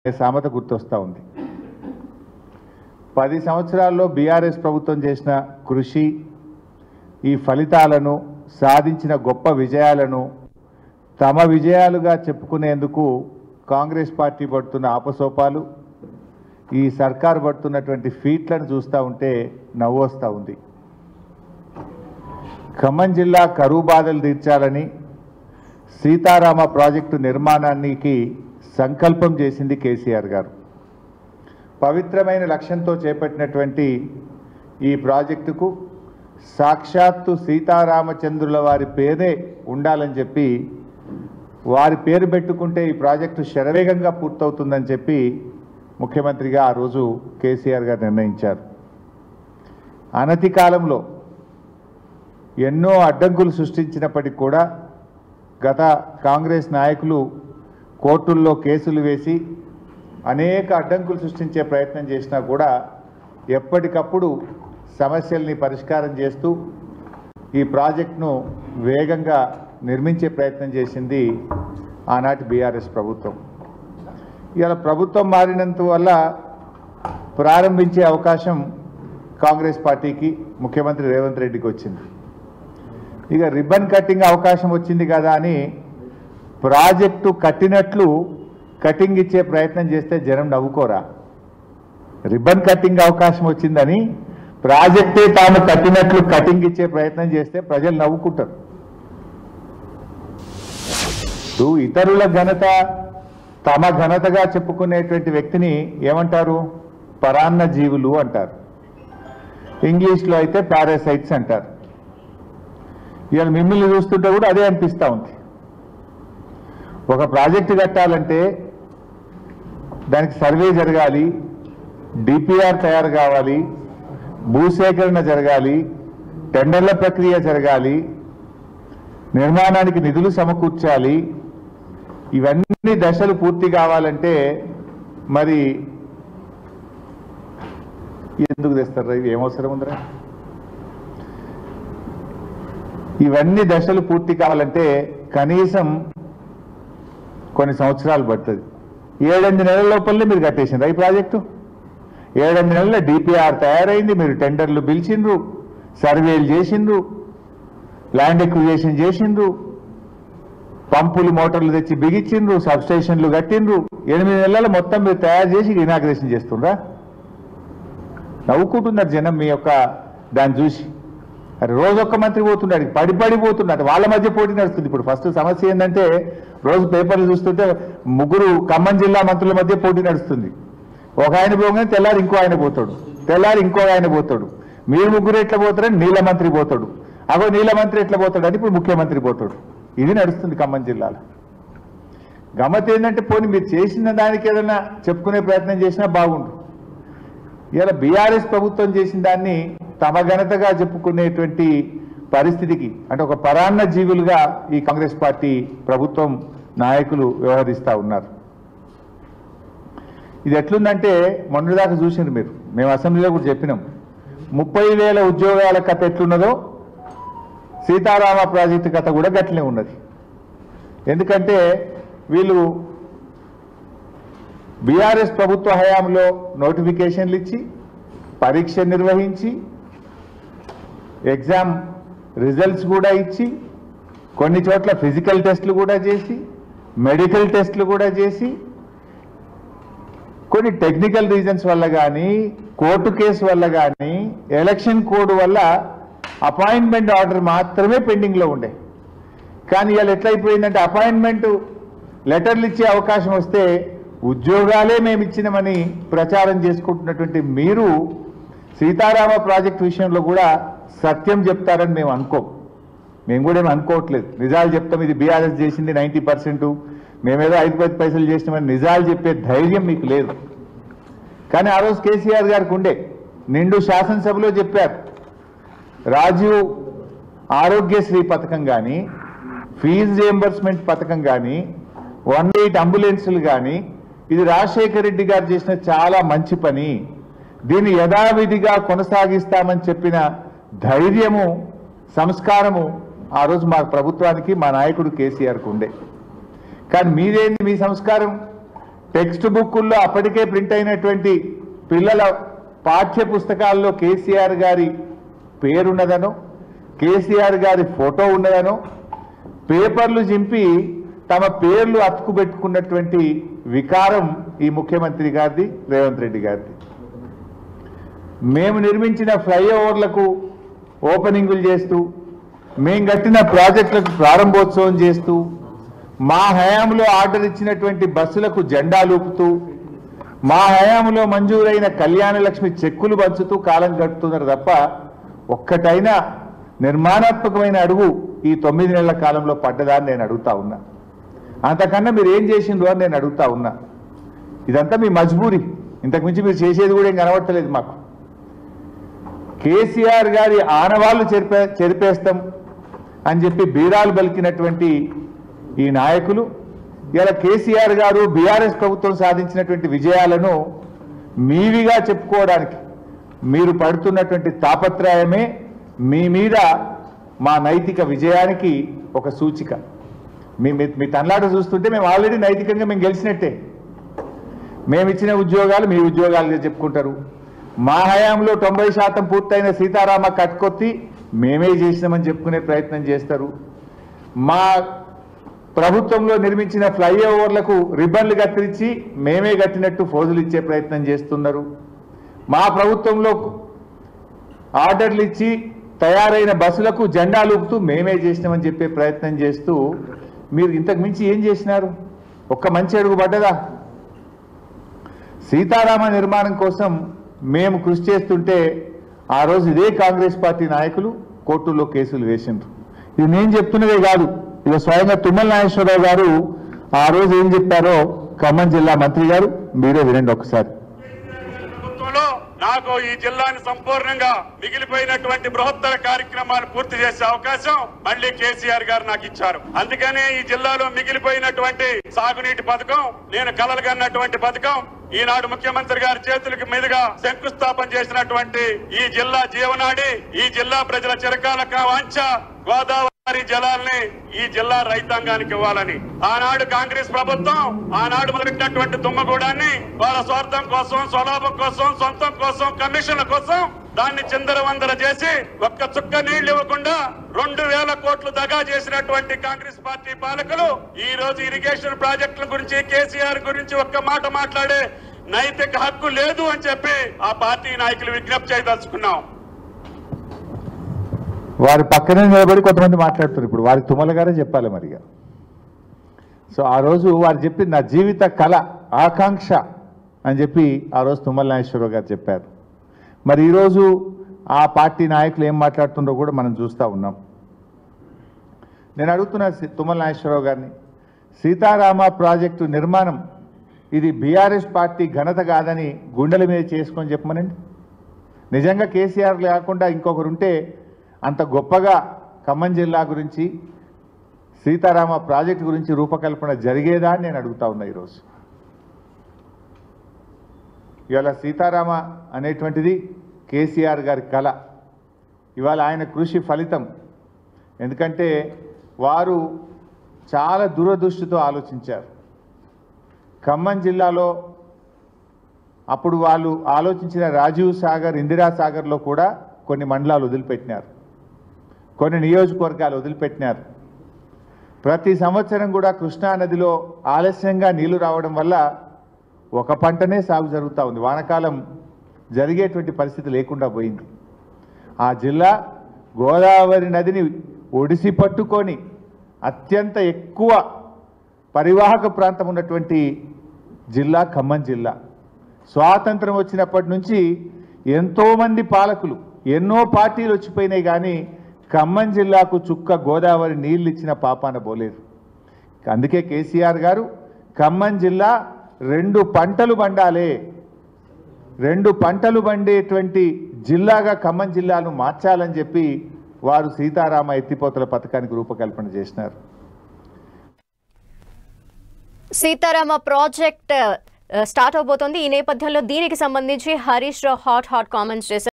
సామెత గుర్తొస్తా ఉంది. 10 సంవత్సరాల్లో బీఆర్ఎస్ ప్రభుత్వం చేసిన కృషి, ఈ ఫలితాలను సాధించిన గొప్ప విజయాలను తమ విజయాలుగా చెప్పుకునేందుకు కాంగ్రెస్ పార్టీ పడుతున్న ఆపసోపాలు, ఈ సర్కార్ పడుతున్నటువంటి ఫీట్లను చూస్తూ ఉంటే నవ్వు వస్తూ ఉంది. ఖమ్మం జిల్లా కరువు బాధలు తీర్చాలని సీతారామ ప్రాజెక్టు నిర్మాణానికి సంకల్పం చేసింది కేసీఆర్ గారు. పవిత్రమైన లక్ష్యంతో చేపట్టినటువంటి ఈ ప్రాజెక్టుకు సాక్షాత్తు సీతారామచంద్రుల వారి పేరే ఉండాలని చెప్పి, వారి పేరు పెట్టుకుంటే ఈ ప్రాజెక్టు శరవేగంగా పూర్తవుతుందని చెప్పి ముఖ్యమంత్రిగా ఆ రోజు కేసీఆర్ గారు నిర్ణయించారు. అనతి కాలంలో ఎన్నో అడ్డంకులు సృష్టించినప్పటికీ కూడా గత కాంగ్రెస్ నాయకులు కోర్టుల్లో కేసులు వేసి అనేక అడ్డంకులు సృష్టించే ప్రయత్నం చేసినా కూడా ఎప్పటికప్పుడు సమస్యల్ని పరిష్కారం చేస్తూ ఈ ప్రాజెక్టును వేగంగా నిర్మించే ప్రయత్నం చేసింది ఆనాటి బీఆర్ఎస్ ప్రభుత్వం. ఇవాళ ప్రభుత్వం మారినంత వల్ల ప్రారంభించే అవకాశం కాంగ్రెస్ పార్టీకి, ముఖ్యమంత్రి రేవంత్ రెడ్డికి వచ్చింది. ఇక రిబ్బన్ కట్టింగ్ అవకాశం వచ్చింది కదా అని ప్రాజెక్టు కట్టినట్లు కటింగ్ ఇచ్చే ప్రయత్నం చేస్తే జనం నవ్వుకోరా? రిబ్బన్ కట్టింగ్ అవకాశం వచ్చిందని ప్రాజెక్టే తాము కట్టినట్లు కటింగ్ ఇచ్చే ప్రయత్నం చేస్తే ప్రజలు నవ్వుకుంటారు. ఇతరుల ఘనత తమ ఘనతగా చెప్పుకునేటువంటి వ్యక్తిని ఏమంటారు? పరాన్న జీవులు అంటారు. ఇంగ్లీష్లో అయితే పారాసైట్స్ అంటారు. ఇవాళ మిమ్మల్ని చూస్తుంటే కూడా అదే అనిపిస్తూ ఉంది. ఒక ప్రాజెక్టు కట్టాలంటే దానికి సర్వే జరగాలి, డిపిఆర్ తయారు కావాలి, భూసేకరణ జరగాలి, టెండర్ల ప్రక్రియ జరగాలి, నిర్మాణానికి నిధులు సమకూర్చాలి. ఇవన్నీ దశలు పూర్తి కావాలంటే మరి ఎందుకు తెస్తారా? ఇవి ఏమవసరం ఉందిరా? ఇవన్నీ దశలు పూర్తి కావాలంటే కనీసం కొన్ని సంవత్సరాలు పడుతుంది. 7-8 నెలల లోపలనే మీరు కట్టేసిండ్రు ఈ ప్రాజెక్టు. 7-8 నెలల డిపిఆర్ తయారైంది, మీరు టెండర్లు పిలిచిండ్రు, సర్వేలు చేసిండ్రు, ల్యాండ్ ఎక్విజిషన్ చేసిండ్రు, పంపులు మోటార్లు తెచ్చి బిగించిండ్రు, సబ్స్టేషన్లు కట్టిండ్రు. 8 నెలల మొత్తం మీరు తయారు చేసి ఇనాగ్రేషన్ చేస్తుండ్రా? నవ్వుకుంటున్నారు జనం మీ యొక్క దాన్ని చూసి. అరే రోజు ఒక్క మంత్రి పోతున్నాడు, పడిపోతున్నారు, వాళ్ళ మధ్య పోటీ నడుస్తుంది. ఇప్పుడు ఫస్ట్ సమస్య ఏంటంటే రోజు పేపర్లు చూస్తుంటే 3 ఖమ్మం జిల్లా మంత్రుల మధ్య పోటీ నడుస్తుంది. ఒక ఆయన పోగానే తెల్లారి ఇంకో ఆయన పోతాడు, తెల్లారి ఇంకో ఆయన పోతాడు. మీరు 3 ఎట్లా పోతారని నీల మంత్రి పోతాడు, అగో నీల మంత్రి ఎట్లా పోతాడు అని ఇప్పుడు ముఖ్యమంత్రి పోతాడు. ఇది నడుస్తుంది ఖమ్మం జిల్లాలో. గమ్మత్ ఏంటంటే పోనీ మీరు చేసిన దానికి ఏదైనా చెప్పుకునే ప్రయత్నం చేసినా బాగుండు. ఇలా బీఆర్ఎస్ ప్రభుత్వం చేసిన దాన్ని తమ ఘనతగా చెప్పుకునేటువంటి పరిస్థితికి, అంటే ఒక పరాన్న జీవులుగా ఈ కాంగ్రెస్ పార్టీ ప్రభుత్వం నాయకులు వ్యవహరిస్తూ ఉన్నారు. ఇది ఎట్లుందంటే మొన్నటిదాకా చూసిండ్రు మీరు, మేము అసెంబ్లీలో కూడా చెప్పినాం. 30,000 ఉద్యోగాల కథ ఎట్లున్నదో సీతారామ ప్రాజెక్టు కథ కూడా గట్లనే ఉన్నది. ఎందుకంటే వీళ్ళు బీఆర్ఎస్ ప్రభుత్వ హయాంలో నోటిఫికేషన్లు ఇచ్చి, పరీక్ష నిర్వహించి, ఎగ్జామ్ రిజల్ట్స్ కూడా ఇచ్చి, కొన్ని చోట్ల ఫిజికల్ టెస్టులు కూడా చేసి, మెడికల్ టెస్టులు కూడా చేసి, కొన్ని టెక్నికల్ రీజన్స్ వల్ల కానీ, కోర్టు కేసు వల్ల కానీ, ఎలక్షన్ కోడ్ వల్ల అపాయింట్మెంట్ ఆర్డర్ మాత్రమే పెండింగ్లో ఉండే. కానీ ఇవాళ ఎట్లయిపోయిందంటే అపాయింట్మెంట్ లెటర్లు ఇచ్చే అవకాశం వస్తే ఉద్యోగాలే మేము ఇచ్చినామని ప్రచారం చేసుకుంటున్నటువంటి మీరు సీతారామ ప్రాజెక్టు విషయంలో కూడా సత్యం చెప్తారని మేము అనుకోం. మేము కూడా ఏమి అనుకోవట్లేదు. నిజాలు చెప్తాం, ఇది బీఆర్ఎస్ చేసింది 90%, మేమేదో 5-10 పైసలు చేసినామని నిజాలు చెప్పే ధైర్యం మీకు లేదు. కానీ ఆ రోజు కేసీఆర్ గారికి ఉండే, నిండు శాసనసభలో చెప్పారు. రాజీవ్ ఆరోగ్యశ్రీ పథకం కానీ, ఫీజు రియంబర్స్మెంట్ పథకం కానీ, 108 అంబులెన్సులు కానీ, ఇది రాజశేఖర రెడ్డి గారు చేసిన చాలా మంచి పని, దీన్ని యథావిధిగా కొనసాగిస్తామని చెప్పిన ధైర్యము, సంస్కారము ఆ రోజు మా ప్రభుత్వానికి, మా నాయకుడు కేసీఆర్కు ఉండే. కానీ మీదేంది మీ సంస్కారం? టెక్స్ట్ బుక్కుల్లో అప్పటికే ప్రింట్ అయినటువంటి పిల్లల పాఠ్య పుస్తకాల్లో కేసీఆర్ గారి పేరున్నదనో కేసీఆర్ గారి ఫోటో ఉన్నదనో పేపర్లు చింపి తమ పేర్లు అతుకుబెట్టుకున్నటువంటి వికారం ఈ ముఖ్యమంత్రి గారిది, రేవంత్ రెడ్డి గారిది. మేము నిర్మించిన ఫ్లైఓవర్లకు ఓపెనింగులు చేస్తూ, మేము కట్టిన ప్రాజెక్టులకు ప్రారంభోత్సవం చేస్తూ, మా హయాంలో ఆర్డర్ ఇచ్చినటువంటి బస్సులకు జెండాలూపుతూ, మా హయాంలో మంజూరైన కళ్యాణ లక్ష్మి చెక్కులు పంచుతూ కాలం గడుపుతున్నారు తప్ప ఒక్కటైనా నిర్మాణాత్మకమైన అడుగు ఈ 9 నెలల కాలంలో పడ్డదా అని నేను అడుగుతా ఉన్నా. అంతకన్నా మీరు ఏం చేసిండ్రు అని నేను అడుగుతా ఉన్నా. ఇదంతా మీ మజ్బూరి, ఇంతకుమించి మీరు చేసేది కూడా ఏం కనబడతలేదు మాకు. కేసీఆర్ గారి ఆనవాళ్లు చెరిపేస్తాం అని చెప్పి బీరాలు పలికినటువంటి ఈ నాయకులు ఇలా కేసీఆర్ గారు బీఆర్ఎస్ ప్రభుత్వం సాధించినటువంటి విజయాలను మీవిగా చెప్పుకోవడానికి మీరు పడుతున్నటువంటి తాపత్రయమే మీ మీద మా నైతిక విజయానికి ఒక సూచిక. మీ తన్లాట చూస్తుంటే మేము ఆల్రెడీ నైతికంగా మేము గెలిచినట్టే. మేము ఇచ్చిన ఉద్యోగాలు మీ ఉద్యోగాలుగా చెప్పుకుంటారు. మా హయాంలో 90% పూర్తయిన సీతారామ కట్కొత్తి మేమే చేసినామని చెప్పుకునే ప్రయత్నం చేస్తారు. మా ప్రభుత్వంలో నిర్మించిన ఫ్లైఓవర్లకు రిబ్బన్లు కత్తిరించి మేమే కట్టినట్టు ఫోజులు ఇచ్చే ప్రయత్నం చేస్తున్నారు. మా ప్రభుత్వంలో ఆర్డర్లు ఇచ్చి తయారైన బస్సులకు జెండాలు ఊపుతూ మేమే చేసినామని చెప్పే ప్రయత్నం చేస్తూ మీరు ఇంతకు మించి ఏం చేసినారు? ఒక్క మంచి అడుగు పడ్డదా? సీతారామ నిర్మాణం కోసం మేము కృషి చేస్తుంటే ఆ రోజు ఇదే కాంగ్రెస్ పార్టీ నాయకులు కోర్టుల్లో కేసులు వేసిండ్రు. ఇది నేను చెప్తున్నదే కాదు, ఇక స్వయంగా తుమ్మల నాగేశ్వరరావు గారు ఆ రోజు ఏం చెప్పారో ఖమ్మం జిల్లా మంత్రి గారు మీరే వినండి ఒకసారి. నాకు ఈ జిల్లాని సంపూర్ణంగా మిగిలిపోయినటువంటి బృహత్తర కార్యక్రమాలు పూర్తి చేసే అవకాశం మళ్ళీ కేసీఆర్ గారు నాకు ఇచ్చారు. అందుకనే ఈ జిల్లాలో మిగిలిపోయినటువంటి సాగునీటి పథకం, నేను కలలుగన్నటువంటి పథకం ఈనాడు ముఖ్యమంత్రి గారి చేతులకి మీదుగా శంకుస్థాపన చేసినటువంటి ఈ జిల్లా జీవనాడి, ఈ జిల్లా ప్రజల చిరకాల వాంఛ గోదావరి జలాల్ని ఈ జిల్లా రైతాంగానికి ఇవ్వాలని ఆనాడు కాంగ్రెస్ ప్రభుత్వం ఆనాడు మొదలెట్టినటువంటి దుమ్మగూడాన్ని వాళ్ళ స్వార్థం కోసం, స్వలాభం కోసం, సొంతం కోసం, కమిషన్ల కోసం దాన్ని చిందరవందర చేసి ఒక్క చుక్క నీళ్లు ఇవ్వకుండా 2000 కోట్లు దగా చేసినటువంటి కాంగ్రెస్ పార్టీ పాలకులు ఈ రోజు ఇరిగేషన్ ప్రాజెక్టుల గురించి, కేసీఆర్ గురించి ఒక్క మాట మాట్లాడే నైతిక హక్కు లేదు అని చెప్పి ఆ పార్టీ నాయకులు విజ్ఞప్తి చేయదలుచుకున్నాం. వారి పక్కనే నిలబడి కొంతమంది మాట్లాడుతున్నారు. ఇప్పుడు వారి తుమ్మల గారే చెప్పాలి మరిగా. సో ఆ రోజు వారు చెప్పి నా జీవిత కళ, ఆకాంక్ష అని చెప్పి ఆ రోజు తుమ్మల నాగేశ్వరరావు గారు చెప్పారు. మరి ఈరోజు ఆ పార్టీ నాయకులు ఏం మాట్లాడుతుండో కూడా మనం చూస్తూ ఉన్నాం. నేను అడుగుతున్నా తుమ్మల నాగేశ్వరరావు గారిని, సీతారామ ప్రాజెక్టు నిర్మాణం ఇది బీఆర్ఎస్ పార్టీ ఘనత కాదని గుండెల మీద చేసుకొని చెప్పమనండి. నిజంగా కేసీఆర్ లేకుండా ఇంకొకరుంటే అంత గొప్పగా ఖమ్మం జిల్లా గురించి, సీతారామ ప్రాజెక్టు గురించి రూపకల్పన జరిగేదా అని నేను అడుగుతా ఉన్నా. ఈరోజు ఇవాళ సీతారామ అనేటువంటిది కేసీఆర్ గారి కళ, ఇవాళ ఆయన కృషి ఫలితం. ఎందుకంటే వారు చాలా దూరదృష్టితో ఆలోచించారు. ఖమ్మం జిల్లాలో అప్పుడు వాళ్ళు ఆలోచించిన రాజీవ్ సాగర్, ఇందిరా సాగర్లో కూడా కొన్ని మండలాలు వదిలిపెట్టినారు, కొన్ని నియోజకవర్గాలు వదిలిపెట్టినారు. ప్రతి సంవత్సరం కూడా కృష్ణానదిలో ఆలస్యంగా నీళ్లు రావడం వల్ల ఒక పంటనే సాగు జరుగుతూ ఉంది. వానాకాలం జరిగేటువంటి పరిస్థితి లేకుండా పోయింది. ఆ జిల్లా గోదావరి నదిని ఒడిసి పట్టుకొని అత్యంత ఎక్కువ పరివాహక ప్రాంతం ఉన్నటువంటి జిల్లా ఖమ్మం జిల్లా. స్వాతంత్రం వచ్చినప్పటి నుంచి ఎంతోమంది పాలకులు, ఎన్నో పార్టీలు వచ్చిపోయినాయి, కానీ ఖమ్మం జిల్లాకు చుక్క గోదావరి నీళ్ళు ఇచ్చిన పాపాన పోలేదు. అందుకే కేసీఆర్ గారు ఖమ్మం జిల్లా 2 పంటలు పండాలి, 2 పంటలు పండేటువంటి జిల్లాగా ఖమ్మం జిల్లాను మార్చాలని చెప్పి వారు సీతారామ ఎత్తిపోతల పథకానికి రూపకల్పన చేసినారు. సీతారామ ప్రాజెక్ట్ స్టార్ట్ అవబోతోంది. ఈ నేపథ్యంలో దీనికి సంబంధించి హరీష్ రావు హాట్ కామెంట్స్ చేశారు.